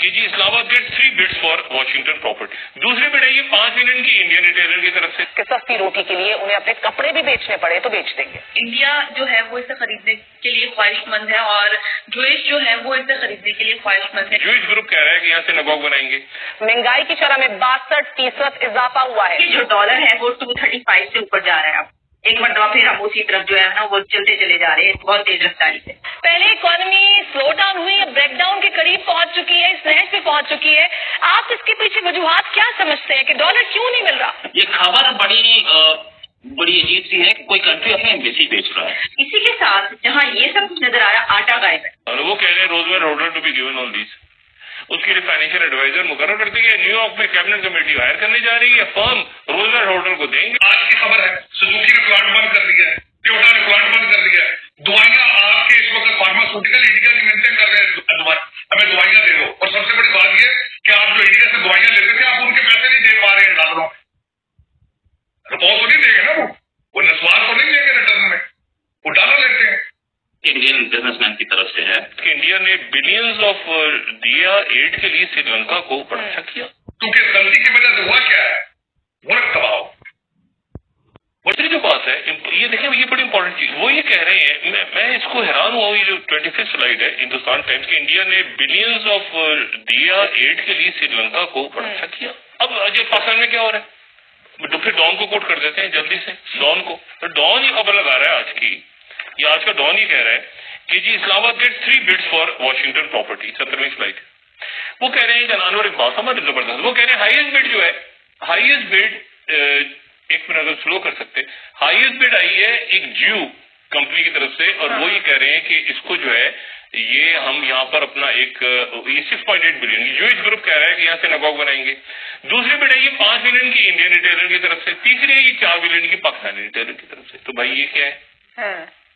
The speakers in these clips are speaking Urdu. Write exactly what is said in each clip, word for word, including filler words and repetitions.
کہ جی Islamabad get three bids for Washington property. دوسری بڈ ہے یہ پانچ ملین کی انڈین ریٹیلر کی طرف سے کہ سستی روٹی کے لیے انہیں اپنے کپڑے بھی بیچنے پڑے تو بیچ دیں گے. انڈیا جو ہے وہ اسے خریدنے کے لیے خواہش مند ہے اور جوئش جو ہے وہ اسے خریدنے کے لیے خواہش مند ہے. جوئش گروپ کہہ رہا ہے کہ یہاں سے نگوگ بنائیں گے. مہنگائی کی شرح میں باسٹھ فیصد اضافہ ہوا ہے. جو ڈالر ہے وہ ٹو تھرٹی فائیو سے اوپر جا رہا ہے. اب ایک مرتبہ پھر ہم اسی طرف جو ہے نا وہ چلتے چلے جا رہے ہیں بہت تیز رفتاری سے. پہلے اکانومی سلو ڈاؤن ہوئی، اب بریک ڈاؤن کے قریب پہنچ چکی ہے، اس نہج پہ پہنچ چکی ہے. آپ اس کے پیچھے وجوہات کیا سمجھتے ہیں کہ ڈالر کیوں نہیں مل رہا؟ یہ خبر بڑی بڑی عجیب سی ہے کہ کوئی کنٹری اپنے ایمبیسی بیچ رہا ہے. اسی کے ساتھ جہاں یہ سب کچھ نظر آ رہا ہے آٹا غائب ہے. اور وہ کہہ رہے ہیں Roosevelt holder to be given on this. اس کے لیے فائنینشیل ایڈوائزر مقرر کر دی ہے. نیو یارک میں کیبنٹ کمیٹی ہائر کرنے جا رہی ہے. فرم روزویل ہولڈر کو دیں گے. آج کی خبر ہے سوزوکی نے پلانٹ بند کر دیا ہے، ٹویوٹا نے پلانٹ بند کر دیا ہے. دوائیاں آپ کے اس وقت فارماسیوٹیکل انڈیا کی مینٹین کر رہے ہیں ہمیں دوائیاں دے دو. اور سب سے بڑی بات یہ کہ آپ جو انڈیا سے دوائیاں لیتے تھے آپ ان کے پیسے نہیں دے پا رہے ہیں ڈالروں میں. رپورٹ تو نہیں دیں گے نا، وہ وہ نسوار تو نہیں لیں گے ریٹرن میں، وہ ڈالر لیتے ہیں. انڈین بزنس مین کی طرف سے ہے کہ انڈیا نے بلینز آف دیا ایڈ کے لیے سری لنکا کو بڑا اچھا کیا. کیونکہ غلطی کی وجہ سے ہوا کیا ہے، ملک تباہ ہو. دوسری جو بات ہے یہ دیکھیں یہ بڑی امپورٹنٹ چیز وہ یہ کہہ رہے ہیں، میں میں اس کو حیران ہوا. یہ جو ٹوئنٹی ففتھ سلائیڈ ہے ہندوستان ٹائمز کی، انڈیا نے بلینز آف دیا ایڈ کے لیے سری لنکا کو بڑا اچھا کیا. اب یہ پاکستان میں کیا ہو رہا ہے؟ تو پھر ڈان کو کوٹ کر دیتے ہیں جلدی سے. ڈان کو تو ڈان یہ خبر لگا رہا ہے آج کی، یہ آج کا ڈان یہ کہہ رہا ہے کہ جی Islamabad get three bids for Washington property. سترویں سلائیڈ وہ کہہ رہے ہیں کہ انور اقبال ہمارے زبردست، وہ کہہ رہے ہیں ہائیسٹ بڈ جو ہے ہائیسٹ بڈ ایک منٹ اگر سلو کر سکتے، ہائیسٹ بڈ آئی ہے ایک جیو کمپنی کی طرف سے. اور وہ یہ کہہ رہے ہیں کہ اس کو جو ہے یہ ہم یہاں پر اپنا ایک یہ سکس پوائنٹ ایٹ بلین جو اس گروپ کہہ رہا ہے کہ یہاں سے نگوگ بنائیں گے. دوسری بڈ ہے یہ پانچ بلین کی انڈین ریٹیلر کی طرف سے. تیسری ہے یہ چار بلین کی پاکستانی ریٹیلر کی طرف سے. تو بھائی یہ کیا ہے؟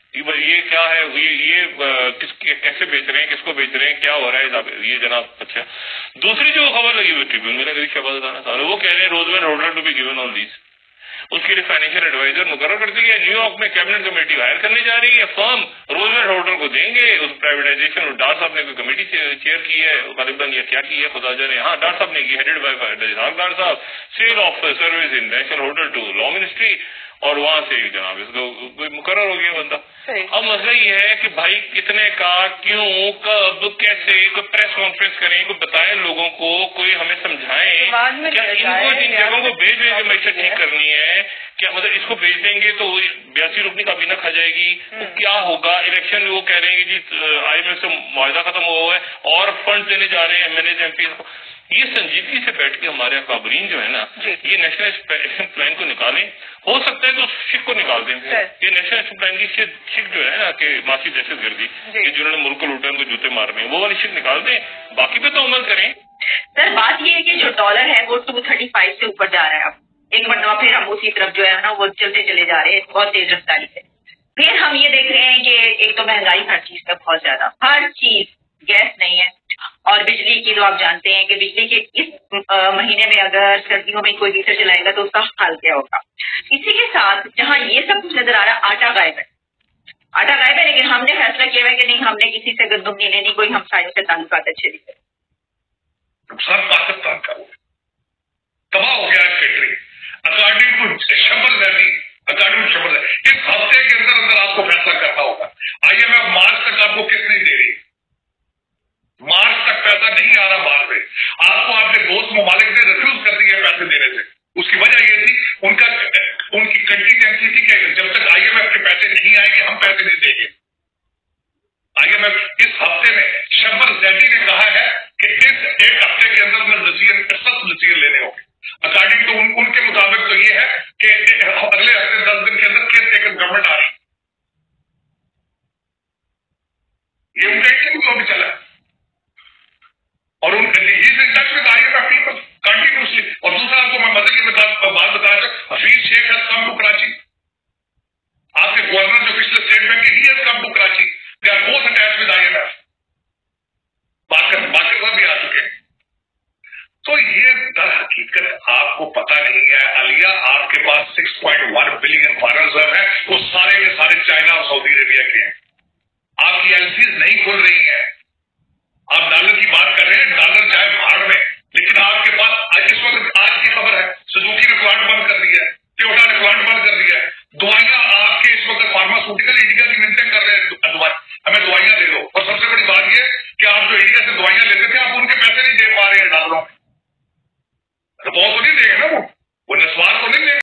یہ کیا ہے؟ یہ یہ کس کیسے بیچ رہے ہیں، کس کو بیچ رہے ہیں، کیا ہو رہا ہے یہ جناب؟ اچھا دوسری جو خبر لگی ہوئی ٹریبیون میں لگی شہباز خان صاحب، وہ کہہ رہے ہیں Roosevelt holder to be given on this. اس کے لیے فائنینشیل ایڈوائزر مقرر کر دی ہے. نیو یارک میں کیبنٹ کمیٹی ہائر کرنے جا رہی ہے. فرم روزویل ہولڈر کو دیں گے. اس پرائیویٹائزیشن ڈار صاحب نے کوئی کمیٹی چیئر کی ہے غالباً، یہ کیا کی ہے خدا جانے. ہاں ڈار صاحب نے کی، ہیڈڈ بائی ڈار صاحب. Sale of service in national holder to law ministry, اور وہاں سے جناب اس کو مقرر ہو گیا بندہ. اب مسئلہ یہ ہے کہ بھائی کتنے کا، کیوں، کب، کیسے، کوئی پریس کانفرنس کریں، کوئی بتائیں لوگوں کو، کوئی ہمیں سمجھائیں کیا ان کو جن جگہوں کو بھیج بھیج کے معیشت ٹھیک کرنی ہے. کیا مطلب اس کو بھیج دیں گے تو بیاسی رکنی کابینہ کھا جائے گی تو کیا ہوگا؟ الیکشن وہ کہہ رہے ہیں جی آئی ایم ایف سے معاہدہ ختم ہوا ہے اور فنڈ دینے جا رہے ہیں M L A M P کو. یہ سنجیدگی سے بیٹھ کے ہمارے اکابرین جو ہے نا یہ نیشنل ایکشن پلان کو نکالیں. ہو سکتا ہے تو شک کو نکال دیں. یہ نیشنل ایکشن پلان کی شک جو ہے نا کہ معاشی دہشت گردی کہ جنہوں نے ملک کو لوٹا ان کو جوتے مارنے ہیں، وہ والی شک نکال دیں. باقی پہ تو عمل کریں. سر بات یہ ہے کہ جو ڈالر ہے وہ ٹو تھرٹی فائیو سے اوپر جا رہا ہے. اب ایک مرتبہ پھر ہم اسی طرف جو ہے نا وہ چلتے چلے جا رہے ہیں بہت تیز رفتاری سے. پھر ہم یہ دیکھ رہے ہیں کہ ایک تو مہنگائی ہر چیز کا بہت زیادہ، ہر چیز، گیس نہیں ہے، اور بجلی کی تو آپ جانتے ہیں کہ بجلی کے اس مہینے میں اگر سردیوں میں کوئی ہیٹر چلائے گا تو اس کا حال کیا ہوگا. اسی کے ساتھ جہاں یہ سب کچھ نظر آ رہا ہے آٹا غائب ہے. آٹا غائب ہے لیکن ہم نے فیصلہ کیا ہے کہ نہیں، ہم نے کسی سے گندم نہیں لینی، کوئی ہمسایوں سے تعلقات اچھے نہیں ہے. نقصان پاکستان کا ہو تباہ ہو گیا country. According to shamble valley according to shamble اس ہفتے کے اندر اندر آپ کو فیصلہ کرنا ہوگا. آئی ایم ایف مارچ تک آپ کو کس نہیں دے رہی، مارچ تک پیسہ نہیں آ رہا باہر سے. آپ کو آپ کے دوست ممالک نے ریفیوز کر دیا پیسے دینے سے. اس کی وجہ یہ تھی ان کا ان کی کنٹینجنسی تھی کہ جب تک آئی ایم ایف کے پیسے نہیں آئیں گے ہم پیسے نہیں دیں گے. آئی ایم ایف اس ہفتے میں شمبل زیڈی نے کہا ہے کہ اس ایک ہفتے کے اندر میں سخت ڈیسیژن لینے ہوں گے. اکارڈنگ ٹو ان کے مطابق تو یہ ہے کہ اگلے ہفتے دس دن کے اندر کیئر ٹیکن گورنمنٹ آ رہی. یہ ان کا انٹرویو ابھی چلا ہے اور ان کنٹینیوسلی. اور دوسرا آپ کو میں مزے کی بات بتا چاہوں، حفیظ شیخ ہیز کم ٹو کراچی. آپ کے گورنر جو پچھلے اسٹیٹ بینک کے he has come to Karachi. They are both attach with I M F. بات کر بات کرنا بھی آ چکے ہیں. تو یہ در حقیقت آپ کو پتا نہیں ہے. عالیہ آپ کے پاس six point one billion foreign reserve ہے، وہ سارے کے سارے چائنا اور سعودی عربیہ کے ہیں. آپ کی ایل سیز نہیں کھل رہی ہیں. آپ ڈالر کی بات کر رہے ہیں، ڈالر جائے بھاڑ میں، لیکن آپ کے پاس اس وقت آج کی خبر ہے سزوکی نے پلانٹ بند کر دیا ہے، ٹویوٹا نے پلانٹ بند کر دیا ہے، دوائیاں آپ کے اس وقت فارماسیوٹیکل انڈیا کی منتیں کر رہے ہیں ہمیں دوائیاں دے دو، اور سب سے بڑی بات یہ کہ آپ جو انڈیا سے دوائیاں لیتے تھے آپ ان کے پیسے نہیں دے پا رہے ہیں ڈالروں میں، تو بہت تو نہیں دے گا نا وہ وہ نسوار تو نہیں دے گا۔